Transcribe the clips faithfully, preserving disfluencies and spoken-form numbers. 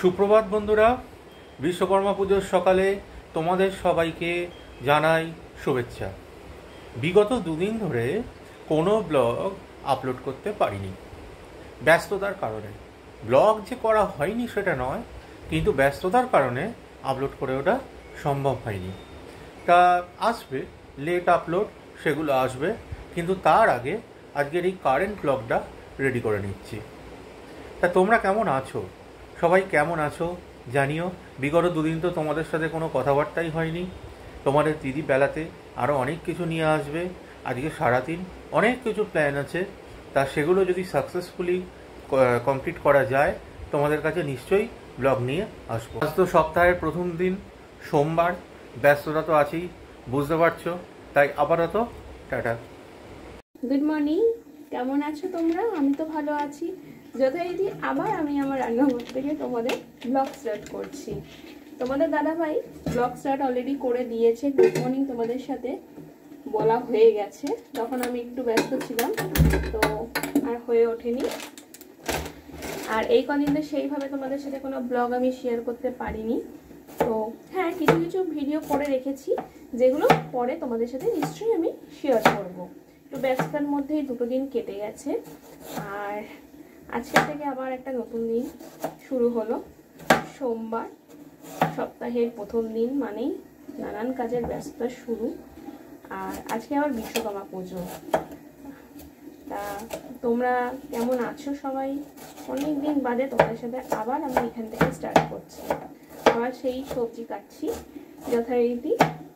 সুপ্রভাত বন্ধুরা, বিশ্বকর্মা পুজোর সকালে তোমাদের সবাইকে জানাই শুভেচ্ছা। বিগত দুদিন ধরে কোনো ব্লগ আপলোড করতে পারিনি ব্যস্ততার কারণে। ব্লগ যে করা হয়নি সেটা নয়, কিন্তু ব্যস্ততার কারণে আপলোড করে ওটা সম্ভব হয়নি। তা আসবে লেট আপলোড, সেগুলো আসবে, কিন্তু তার আগে আজকের এই কারেন্ট ব্লগটা রেডি করে নিচ্ছি। তা তোমরা কেমন আছো? সবাই কেমন আছো জানিও। বিগত দুদিন তো তোমাদের সাথে কোনো কথাবার্তাই হয়নি। তোমাদের দিদি বেলাতে আরও অনেক কিছু নিয়ে আসবে। আজকে সারাদিন অনেক কিছু প্ল্যান আছে, তা সেগুলো যদি সাকসেসফুলি কমপ্লিট করা যায় তোমাদের কাছে নিশ্চয়ই ব্লগ নিয়ে আসবো। আজ তো সপ্তাহের প্রথম দিন, সোমবার, ব্যস্ততা তো আছেই, বুঝতে পারছো। তাই আপাতত টাটা। গুড মর্নিং, কেমন আছো তোমরা? আমি তো ভালো আছি। যথারীতি আবার আমি আমার রান্নাঘর থেকে তোমাদের ব্লগ স্টার্ট করছি। তোমাদের দাদাভাই ব্লগ স্টার্ট অলরেডি করে দিয়েছে। গুড মর্নিং তোমাদের সাথে বলা হয়ে গেছে, তখন আমি একটু ব্যস্ত ছিলাম, তো আর হয়ে ওঠেনি। আর এই কদিন তো সেইভাবে তোমাদের সাথে কোনো ব্লগ আমি শেয়ার করতে পারিনি। তো হ্যাঁ, কিছু কিছু ভিডিও করে রেখেছি, যেগুলো পরে তোমাদের সাথে নিশ্চয়ই আমি শেয়ার করবো। একটু ব্যস্ততার মধ্যেই দুটো দিন কেটে গেছে, আর আজকে থেকে আবার একটা নতুন দিন শুরু হলো। সোমবার, সপ্তাহের প্রথম দিন মানেই নানান কাজের ব্যস্ততা শুরু। আর আজকে আবার বিশ্বকর্মা পুজো। তা তোমরা কেমন আছো সবাই? অনেক দিন বাদে তোমাদের সাথে আবার আমি এখান থেকে স্টার্ট করছি। আবার সেই সবজি কাটছি যথারীতি।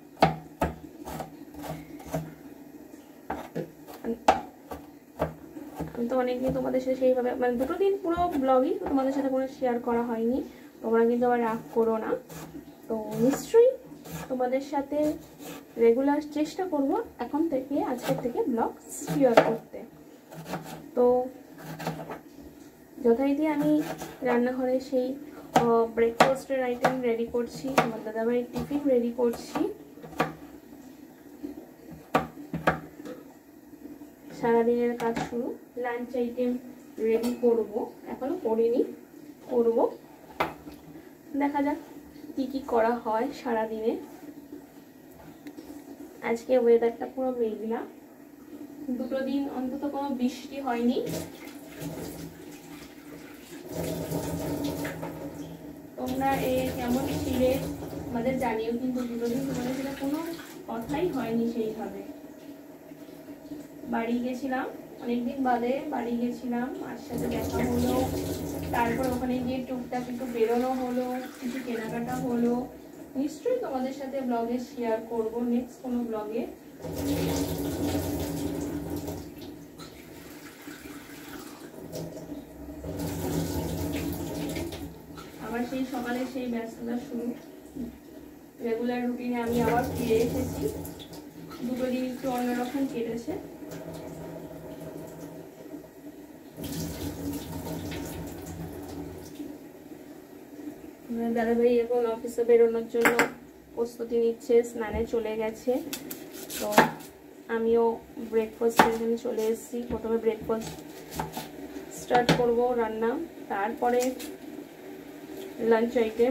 আমি তো অনেকদিন তোমাদের সাথে সেইভাবে মানে দুটো দিন পুরো ব্লগই তোমাদের সাথে কোনো শেয়ার করা হয়নি। তোমরা কিন্তু আবার রাগ করো না। তো নিশ্চয়ই তোমাদের সাথে রেগুলার চেষ্টা করব এখন থেকে, আজকের থেকে ব্লগ শেয়ার করতে। তো যথারীতি আমি রান্নাঘরে সেই ব্রেকফাস্টের আইটেম রেডি করছি, আমার দাদাভাইয়ের টিফিন রেডি করছি। সারাদিনের কাজ শুরু। লাঞ্চ আইটেম রেডি করব, এখনো করিনি, করব। দেখা যাক কি কি করা হয় সারাদিনে। আজকে ওয়েদারটা পুরো মেঘলা, দুটো দিন অন্তত কোনো বৃষ্টি হয়নি। তোমরা এ কেমন ছিলে আমাদের জানিও, কিন্তু দুটো দিন তোমাদের সাথে কোনো কথাই হয়নি সেইভাবে। বাড়ি গেছিলাম অনেকদিন বাদে, বাড়ি গেছিলাম, মার সাথে দেখা হলো, তারপর ওখানে গিয়ে টুকটাক একটু বেরোনো হলো, কিছু কেনাকাটা হলো। নিশ্চয়ই তোমাদের সাথে ব্লগে শেয়ার করব নেক্সট কোনো ব্লগে। আবার সেই সকালে সেই ব্যস্ততা শুরু, রেগুলার রুটিনে আমি আবার ফিরে এসেছি। দুটো দিন একটু অন্যরকম কেটেছে। দাদাভাই এখন অফিসে বেরোনোর জন্য প্রস্তুতি নিচ্ছে, স্নানে চলে গেছে। তো আমিও ব্রেকফাস্টের জন্য চলে এসেছি। প্রথমে ব্রেকফাস্ট স্টার্ট করব রান্না, তারপরে লাঞ্চ আইটেম।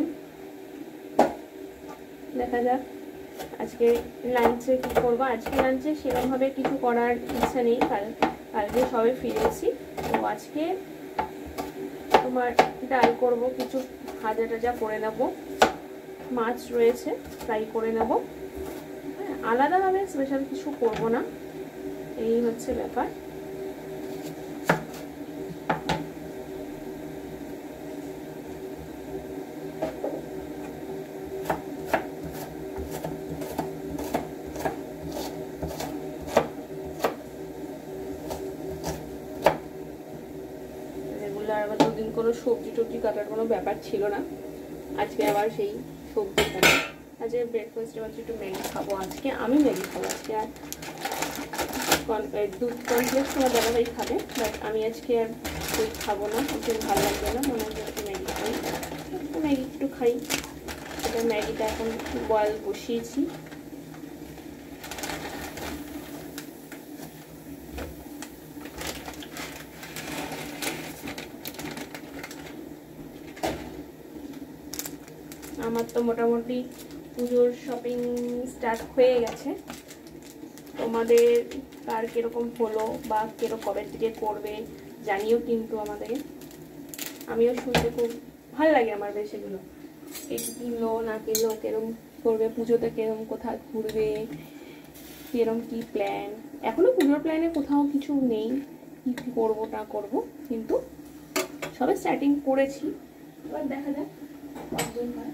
দেখা যাক আজকে লাঞ্চে কি করবো। আজকে লাঞ্চে সেরকমভাবে কিছু করার ইচ্ছা নেই, কাল কালকে সবে ফিরেছি। তো আজকে তোমার ডাল করব, কিছু ভাজা টাজা করে নেব, মাছ রয়েছে ফ্রাই করে নেব। হ্যাঁ, আলাদাভাবে স্পেশাল কিছু করব না, এই হচ্ছে ব্যাপার। আবার দুদিন কোনো সবজি টবজি কাটার কোনো ব্যাপার ছিল না, আজকে আবার সেই সবজি কাটা। আজকে ব্রেকফাস্টে আবার একটু ম্যাগি খাবো। আজকে আমি ম্যাগি খাবো আজকে, আর দুধ কমপ্লেক্স তোমার দাদাভাই খাবে, বাট আমি আজকে আর দুধ খাবো না, ওকে ভালো লাগবে না, মনে হচ্ছে একটু ম্যাগি খাই। একটু ম্যাগি একটু খাই। এটা ম্যাগিটা এখন বয়েল বসিয়েছি। আমার তো মোটামুটি পুজোর শপিং স্টার্ট হয়ে গেছে। তোমাদের কার কীরকম হলো বা কীরকম কবে থেকে করবে জানিও কিন্তু আমাদের। আমিও শুনতে খুব ভালো লাগে আমার বেশ এগুলো, কে কিনলো না কিনলো, কিরম করবে পুজোতে, কিরম কোথায় ঘুরবে, কিরম কি প্ল্যান। এখনো পুজোর প্ল্যানে কোথাও কিছু নেই, কি করবো না করবো, কিন্তু সবে স্টার্টিং করেছি। এবার দেখা যাক কতদিন হয়।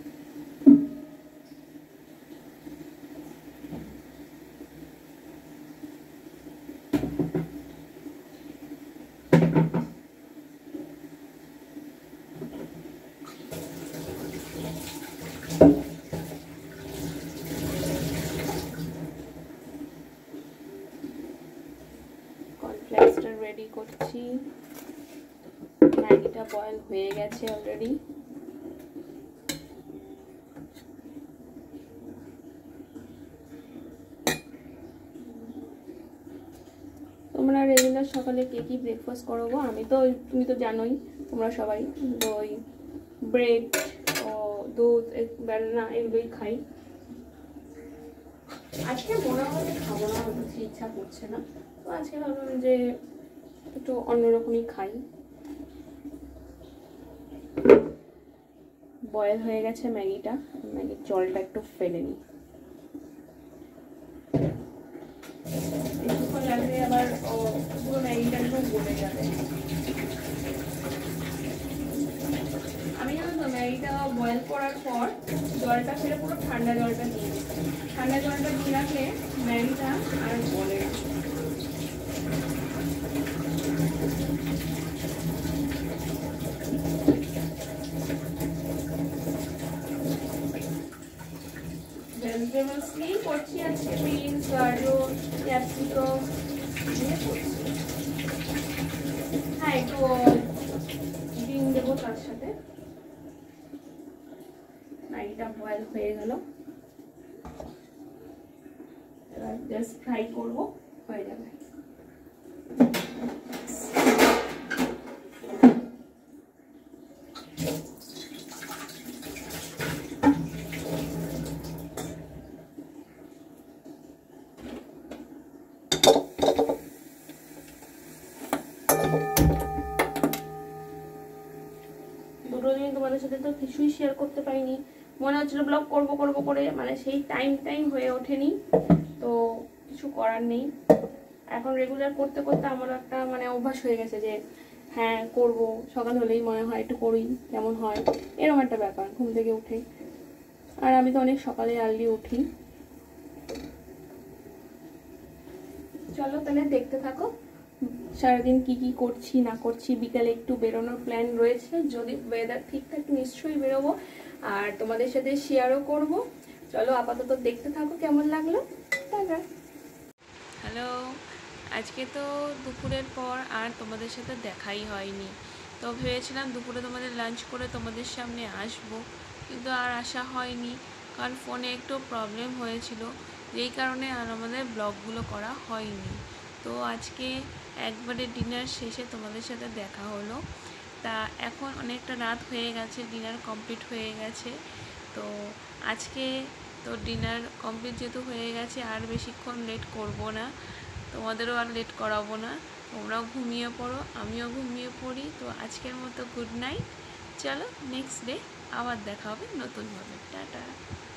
রেডি করছি, ম্যাগিটা বয়েল হয়ে গেছে অলরেডি। তোমরা রেগুলার সকালে কে কি ব্রেকফাস্ট করো গো? আমি তো, তুমি তো জানোই তোমরা সবাই, দই, ব্রেড ও দুধ, ব্যানানা এগুলোই খাই। আজকে মনে হয় খাবো না, হচ্ছে ইচ্ছা করছে না, তো আজকে ভাবলাম যে একটু অন্যরকমই খাই। বয়েল হয়ে গেছে ম্যাগিটা, ম্যাগির জলটা একটু ফেলে নিই। কিছুক্ষণ লাগবে, আবার পুরো ম্যাগিটা একদম গলে যাবে। আমি জানো তো ম্যাগিটা বয়েল করার পর জলটা ফেলে পুরো ঠান্ডা জলটা দিয়ে দিই। ঠান্ডা জলটা দিয়ে রাখলে ম্যাগিটা আর গলে না। ভেজিটেবলস নিয়েই করছি আজকে, বিনস, গাজর, ক্যাপসিকাম দিয়ে করছি। হ্যাঁ, একটু ডিম দেবো তার সাথে। ম্যাগিটা বয়েল হয়ে গেল, এবার জাস্ট ফ্রাই করবো, হয়ে যাবে। দুটো দিন তোমাদের সাথে তো কিছুই শেয়ার করতে পারিনি, মনে হচ্ছিল ব্লগ করব করব করে, মানে সেই টাইম টাইম হয়ে ওঠেনি, তো কিছু করার নেই। এখন রেগুলার করতে করতে আমার একটা মানে অভ্যাস হয়ে গেছে যে হ্যাঁ করব, সকাল হলেই মনে হয় একটু করি, কেমন হয়, এরকম একটা ব্যাপার ঘুম থেকে উঠে। আর আমি তো অনেক সকালে আর্লি উঠি। চলো তাহলে দেখতে থাকো সারাদিন কি কি করছি না করছি। বিকালে একটু বেরোনোর প্ল্যান রয়েছে, যদি ওয়েদার ঠিকঠাক নিশ্চয়ই বেরোবো, আর তোমাদের সাথে শেয়ারও করব। চলো আপাতত দেখতে থাকো কেমন লাগলো। টাটা। হ্যালো, আজকে তো দুপুরের পর আর তোমাদের সাথে দেখাই হয়নি, তো ভেবেছিলাম দুপুরে তোমাদের লাঞ্চ করে তোমাদের সামনে আসবো, কিন্তু আর আসা হয়নি, কারণ ফোনে একটু প্রবলেম হয়েছিল, যেই কারণে আর আমাদের ব্লগগুলো করা হয়নি। তো আজকে একবারে ডিনার শেষে তোমাদের সাথে দেখা হলো। তা এখন অনেকটা রাত হয়ে গেছে, ডিনার কমপ্লিট হয়ে গেছে। তো আজকে তো ডিনার কমপ্লিট যেহেতু হয়ে গেছে, আর বেশিক্ষণ লেট করব না, তোমাদেরও আর লেট করাবো না। তোমরাও ঘুমিয়ে পড়ো, আমিও ঘুমিয়ে পড়ি। তো আজকের মতো গুড নাইট। চলো নেক্সট ডে আবার দেখা হবে নতুনভাবে। টাটা।